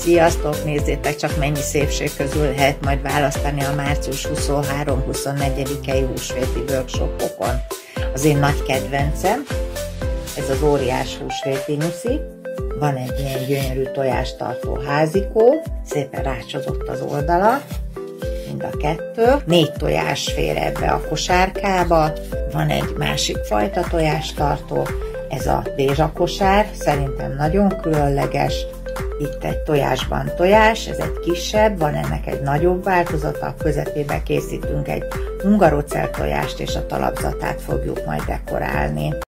Sziasztok! Nézzétek csak, mennyi szépség közül lehet majd választani a március 23-24-i húsvéti workshopokon. Az én nagy kedvencem, ez az óriás húsvéti nyuszi. Van egy ilyen gyönyörű tojástartó házikó, szépen rácsozott az oldala, mind a kettő. 4 tojás fér ebbe a kosárkába, van egy másik fajta tojástartó, ez a dézsakosár, szerintem nagyon különleges. Itt egy tojásban tojás, ez egy kisebb, van ennek egy nagyobb változata, a közepébe készítünk egy hungarocell tojást, és a talapzatát fogjuk majd dekorálni.